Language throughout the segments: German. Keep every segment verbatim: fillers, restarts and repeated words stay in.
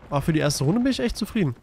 Aber für die erste Runde bin ich echt zufrieden.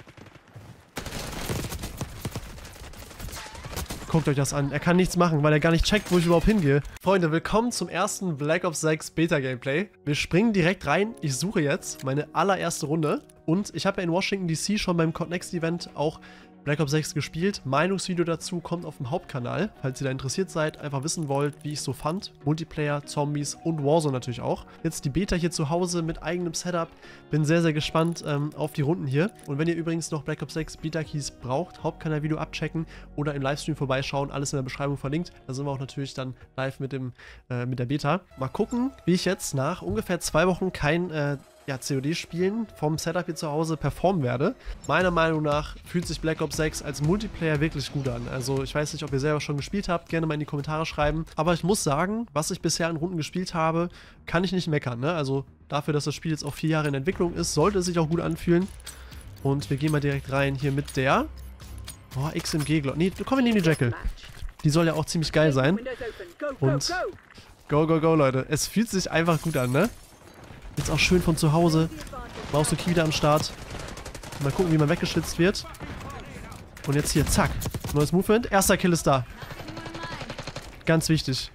Guckt euch das an. Er kann nichts machen, weil er gar nicht checkt, wo ich überhaupt hingehe. Freunde, willkommen zum ersten Black Ops sechs Beta-Gameplay. Wir springen direkt rein. Ich suche jetzt meine allererste Runde. Und ich habe ja in Washington D C schon beim C O D Next Event auch Black Ops sechs gespielt. Meinungsvideo dazu kommt auf dem Hauptkanal. Falls ihr da interessiert seid, einfach wissen wollt, wie ich es so fand. Multiplayer, Zombies und Warzone natürlich auch. Jetzt die Beta hier zu Hause mit eigenem Setup. Bin sehr, sehr gespannt ähm, auf die Runden hier. Und wenn ihr übrigens noch Black Ops sechs Beta-Keys braucht, Hauptkanal-Video abchecken oder im Livestream vorbeischauen. Alles in der Beschreibung verlinkt. Da sind wir auch natürlich dann live mit, dem, äh, mit der Beta. Mal gucken, wie ich jetzt nach ungefähr zwei Wochen kein äh, ja, C O D-Spielen vom Setup hier zu Hause performen werde. Meiner Meinung nach fühlt sich Black Ops sechs als Multiplayer wirklich gut an. Also ich weiß nicht, ob ihr selber schon gespielt habt, gerne mal in die Kommentare schreiben. Aber ich muss sagen, was ich bisher in Runden gespielt habe, kann ich nicht meckern. Ne? Also dafür, dass das Spiel jetzt auch vier Jahre in Entwicklung ist, sollte es sich auch gut anfühlen. Und wir gehen mal direkt rein hier mit der... Oh, X M G, glaube ich. Nee, komm, wir nehmen die Jackal. Die soll ja auch ziemlich geil sein. Und go, go, go, Leute. Es fühlt sich einfach gut an, ne? Jetzt auch schön von zu Hause. Maus und Key wieder am Start. Mal gucken, wie man weggeschützt wird. Und jetzt hier, zack. Neues Movement. Erster Kill ist da. Ganz wichtig.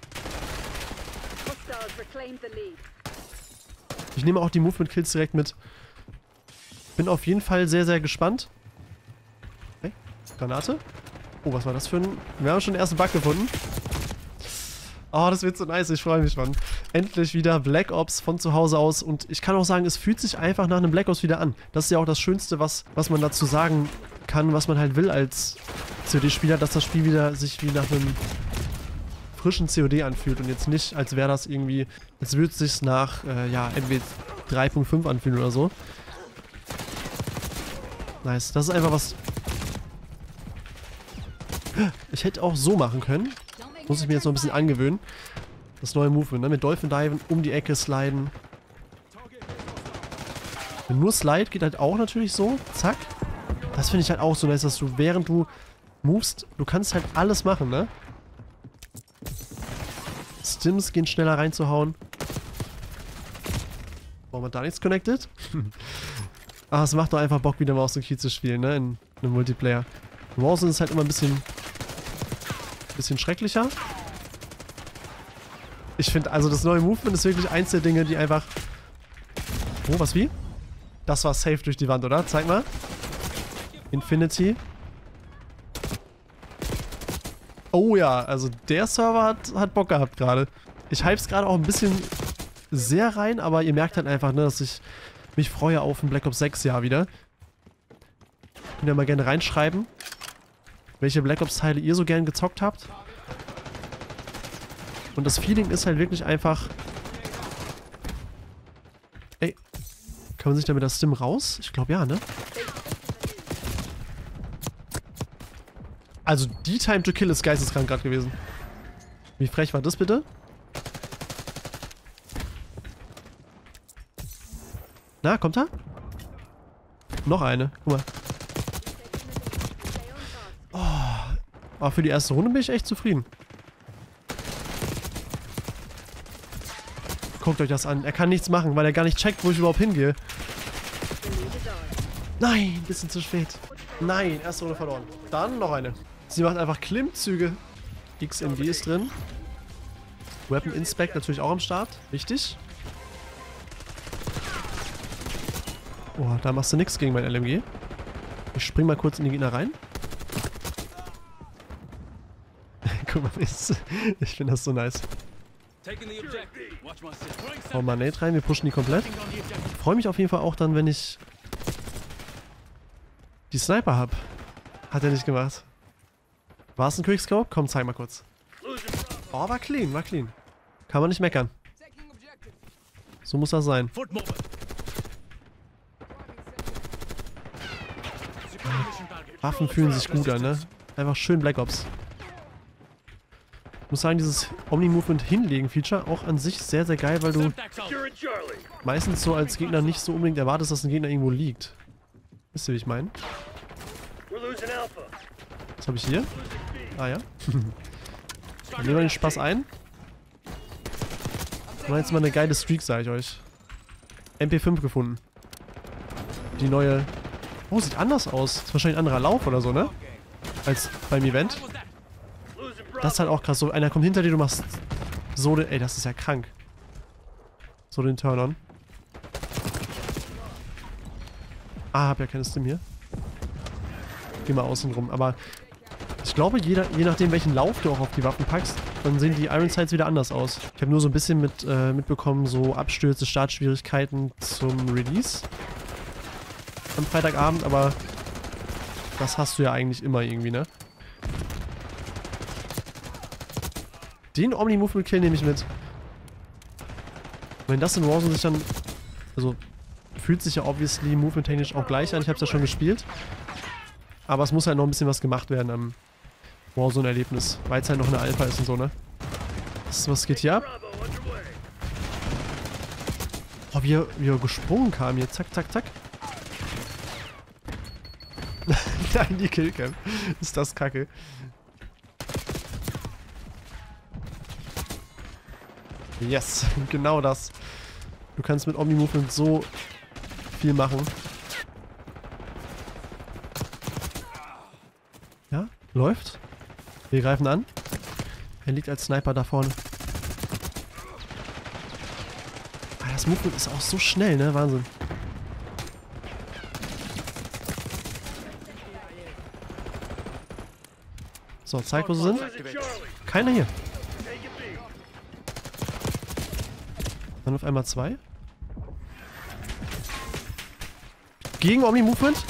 Ich nehme auch die Movement-Kills direkt mit. Bin auf jeden Fall sehr, sehr gespannt. Okay. Granate. Oh, was war das für ein... Wir haben schon den ersten Bug gefunden. Oh, das wird so nice, ich freue mich schon. Endlich wieder Black Ops von zu Hause aus und ich kann auch sagen, es fühlt sich einfach nach einem Black Ops wieder an. Das ist ja auch das Schönste, was, was man dazu sagen kann, was man halt will als C O D-Spieler, dass das Spiel wieder sich wie nach einem frischen C O D anfühlt und jetzt nicht, als wäre das irgendwie, als würde es sich nach, äh, ja, M W drei Punkt fünf anfühlen oder so. Nice, das ist einfach was... Ich hätte auch so machen können. Muss ich mir jetzt noch ein bisschen angewöhnen. Das neue Movement, ne? Mit Dolphin Diven, um die Ecke sliden. Nur Slide geht halt auch natürlich so. Zack. Das finde ich halt auch so nice, dass du während du movest, du kannst halt alles machen, ne? Stims gehen schneller reinzuhauen. Warum hat da nichts connected? Ach, es macht doch einfach Bock, wieder Maus und Key zu spielen, ne? In einem Multiplayer. Warzone ist halt immer ein bisschen... bisschen schrecklicher. Ich finde, also das neue Movement ist wirklich eins der Dinge, die einfach... Oh, was wie? Das war safe durch die Wand, oder? Zeig mal. Infinity. Oh ja, also der Server hat, hat Bock gehabt gerade. Ich hype's gerade auch ein bisschen sehr rein, aber ihr merkt halt einfach, ne, dass ich mich freue auf ein Black Ops sechs Jahr wieder. Könnt ihr mal gerne reinschreiben, welche Black Ops Teile ihr so gern gezockt habt. Und das Feeling ist halt wirklich einfach... Ey, kann man sich da mit der Stim raus? Ich glaube ja, ne? Also die Time to Kill ist geisteskrank gerade gewesen. Wie frech war das bitte? Na, kommt er? Noch eine, guck mal. Aber für die erste Runde bin ich echt zufrieden. Guckt euch das an. Er kann nichts machen, weil er gar nicht checkt, wo ich überhaupt hingehe. Nein, bisschen zu spät. Nein, erste Runde verloren. Dann noch eine. Sie macht einfach Klimmzüge. X M D ist drin. Weapon Inspect natürlich auch am Start. Wichtig. Oh, da machst du nichts gegen mein L M G. Ich spring mal kurz in die Gegner rein. Guck mal, ich finde das so nice. Hau mal Nate rein, wir pushen die komplett. Ich freue mich auf jeden Fall auch dann, wenn ich die Sniper habe. Hat er nicht gemacht. War es ein Quickscope? Komm, zeig mal kurz. Oh, war clean, war clean. Kann man nicht meckern. So muss das sein. Waffen fühlen sich gut an, ne? Einfach schön Black Ops. Ich muss sagen, dieses Omni-Movement-Hinlegen-Feature auch an sich sehr, sehr geil, weil du meistens so als Gegner nicht so unbedingt erwartest, dass ein Gegner irgendwo liegt. Wisst ihr, wie ich meine? Was habe ich hier? Ah ja. Dann nehmen wir den Spaß ein. Und jetzt mal eine geile Streak, sage ich euch. M P fünf gefunden. die neue... Oh, sieht anders aus. Ist wahrscheinlich ein anderer Lauf oder so, ne? Als beim Event. Das ist halt auch krass. So, einer kommt hinter dir, du machst so den... Ey, das ist ja krank. So den Turn-on. Ah, hab ja keine Stim hier. Geh mal außen rum. Aber ich glaube, jeder, je nachdem, welchen Lauf du auch auf die Waffen packst, dann sehen die Iron Sights wieder anders aus. Ich habe nur so ein bisschen mit, äh, mitbekommen, so Abstürze, Startschwierigkeiten zum Release. Am Freitagabend, aber das hast du ja eigentlich immer irgendwie, ne? Den Omni-Movement-Kill nehme ich mit. Wenn das in Warzone sich dann... Also, fühlt sich ja obviously movement-technisch auch gleich an. Ich habe es ja schon gespielt. Aber es muss halt noch ein bisschen was gemacht werden am Warzone-Erlebnis. Weil es halt noch eine Alpha ist und so, ne? Was, was geht hier ab? Oh, wie er, wie er gesprungen kam hier. Zack, zack, zack. Nein, die Killcam. Ist das kacke. Yes, genau das. Du kannst mit Omni-Movement so viel machen. Ja, läuft. Wir greifen an. Er liegt als Sniper da vorne. Ah, das Movement ist auch so schnell, ne? Wahnsinn. So, zeig, wo sie sind. Keiner hier. Dann auf einmal zwei. Gegen Omni-Movement.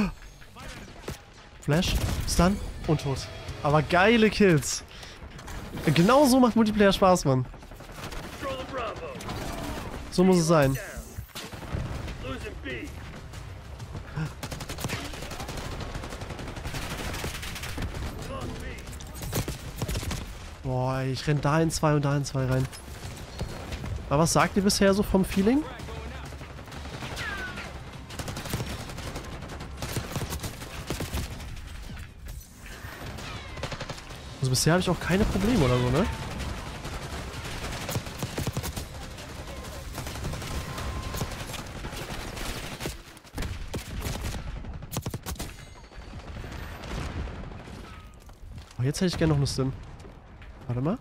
Flash, Stun und tot. Aber geile Kills. Genau so macht Multiplayer Spaß, Mann. So muss es sein. Boah, ey, ich renn da in zwei und da in zwei rein. Aber was sagt ihr bisher so vom Feeling? Also bisher habe ich auch keine Probleme oder so, ne? Oh, jetzt hätte ich gerne noch eine Stim. Warte mal.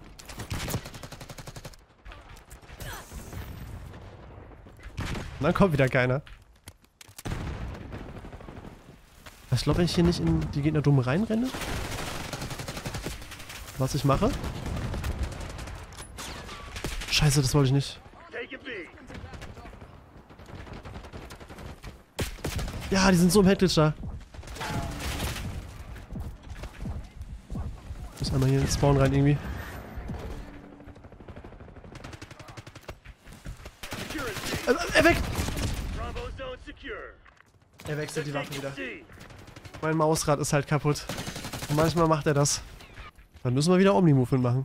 Und dann kommt wieder keiner. Ich glaube, wenn ich hier nicht in die Gegner dumm reinrenne, was ich mache. Scheiße, das wollte ich nicht. Ja, die sind so im Headglitch da. Ich muss einmal hier in den Spawn rein irgendwie. Er, er weg! Er wechselt die Waffe wieder. Mein Mausrad ist halt kaputt. Und manchmal macht er das. Dann müssen wir wieder Omni-Movement machen.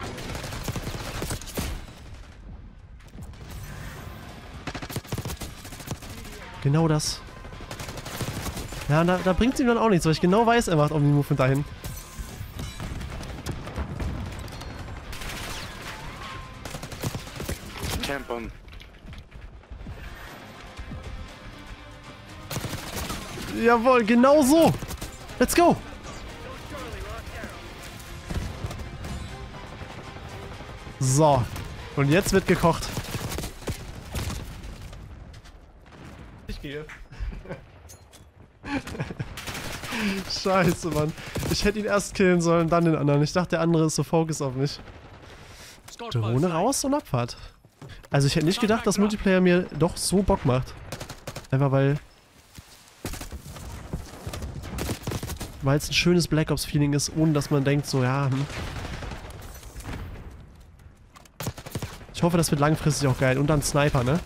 Genau das. Ja, da, da bringt es ihm dann auch nichts, weil ich genau weiß, er macht Omni-Movement dahin. Campern. Jawohl, genau so. Let's go. So. Und jetzt wird gekocht. Ich gehe. Scheiße, Mann. Ich hätte ihn erst killen sollen, dann den anderen. Ich dachte, der andere ist so focus auf mich. Drohne raus und Abfahrt. Also ich hätte nicht gedacht, dass Multiplayer mir doch so Bock macht. Einfach weil... Weil es ein schönes Black Ops Feeling ist, ohne dass man denkt so, ja, hm. Ich hoffe, das wird langfristig auch geil. Und dann Sniper, ne?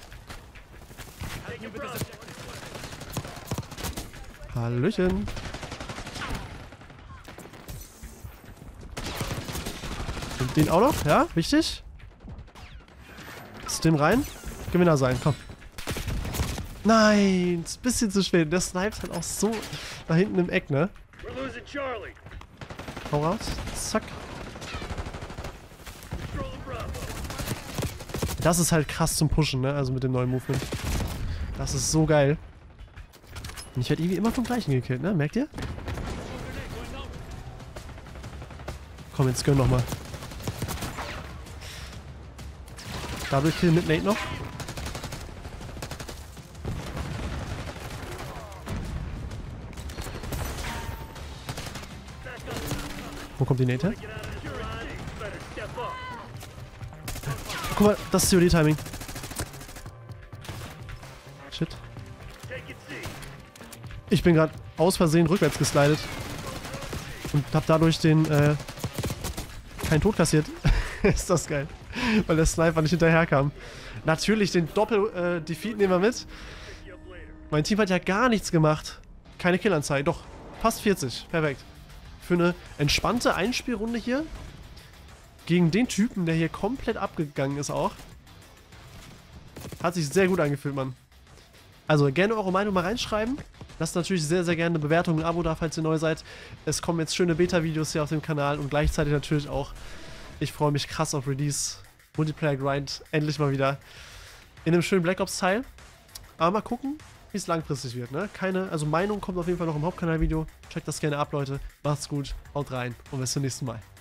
Hallöchen. Und den auch noch, ja? Wichtig. Stim rein. Gewinner sein, komm. Nein, ist ein bisschen zu spät. Der sniped halt auch so da hinten im Eck, ne? Hau raus. Zack. Das ist halt krass zum Pushen, ne? Also mit dem neuen Movement. Das ist so geil. Und ich werde irgendwie immer vom gleichen gekillt, ne? Merkt ihr? Komm, jetzt gönn nochmal. Double Kill mit Nate noch. Wo kommt die Nate her? Guck mal, das ist C O D-Timing. Shit. Ich bin gerade aus Versehen rückwärts geslidet. Und hab dadurch den, äh, keinen Tod kassiert. Ist das geil. Weil der Sniper nicht hinterherkam. Natürlich, den Doppel-Defeat nehmen wir mit. Mein Team hat ja gar nichts gemacht. Keine Killanzeige. Doch, fast vierzig. Perfekt. Für eine entspannte Einspielrunde hier. Gegen den Typen, der hier komplett abgegangen ist auch. Hat sich sehr gut angefühlt, Mann. Also gerne eure Meinung mal reinschreiben. Lasst natürlich sehr, sehr gerne eine Bewertung, ein Abo da, falls ihr neu seid. Es kommen jetzt schöne Beta-Videos hier auf dem Kanal und gleichzeitig natürlich auch, ich freue mich krass auf Release. Multiplayer Grind, endlich mal wieder in einem schönen Black Ops Teil. Aber mal gucken, wie es langfristig wird, ne? Keine, also Meinung kommt auf jeden Fall noch im Hauptkanal-Video. Checkt das gerne ab, Leute. Macht's gut, haut rein und bis zum nächsten Mal.